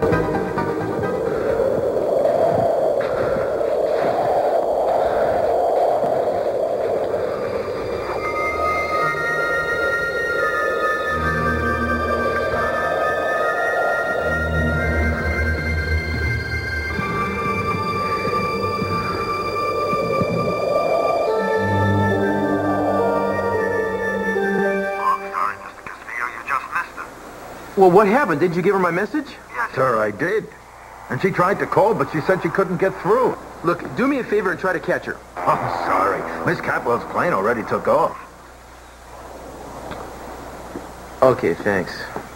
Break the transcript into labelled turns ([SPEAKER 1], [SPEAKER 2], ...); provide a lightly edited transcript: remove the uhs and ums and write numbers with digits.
[SPEAKER 1] Well, what happened? Did you give her my message?
[SPEAKER 2] Yes, sir, I did. And she tried to call, but she said she couldn't get through.
[SPEAKER 1] Look, do me a favor and try to catch her.
[SPEAKER 2] Oh, sorry. Miss Capwell's plane already took off.
[SPEAKER 1] Okay, thanks.